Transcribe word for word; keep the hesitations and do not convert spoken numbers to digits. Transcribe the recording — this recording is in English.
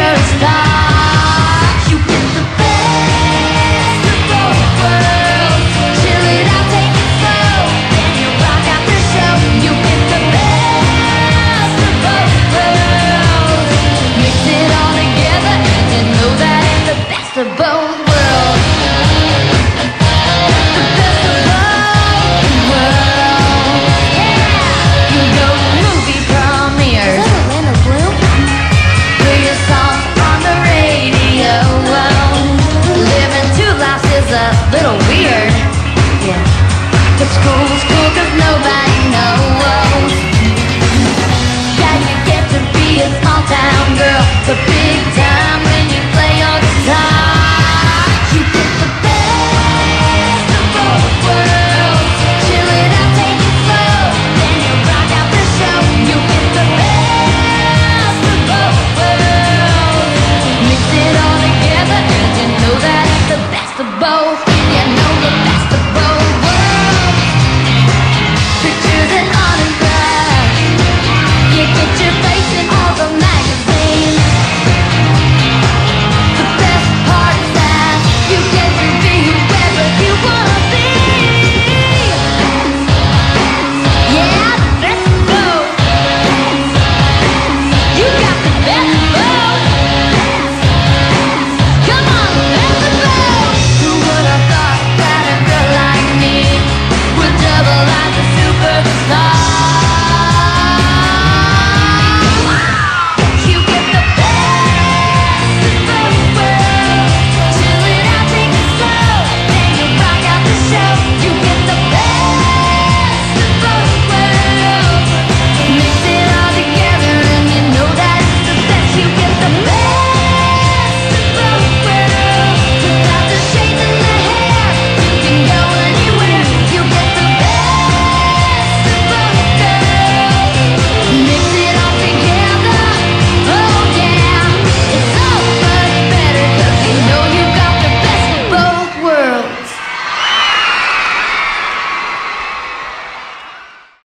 a star. You get the best of both worlds. Chill it out, take it slow, then you rock out the show. You get the best of both worlds. Mix it all together and you know that it's the best of both worlds. The best of both worlds. Yeah. You go to movie premieres. Is that Orlando Bloom? Hear your songs on the radio. Living two lives is a little weird. Yeah. But school's cool 'cause nobody knows. Yeah, you get to be a small town girl, but big time when you play your guitar. You get the best of both worlds. Chill it out, take it slow, then you rock out the show. You get the best of both worlds. Mix it all together and you know that it's the best of both. You know the best of both worlds. Pictures and autographs. You get your face in all the magazines. The best part is that you get to be whoever you wanna be. Yeah, the best of both. You got the best of both.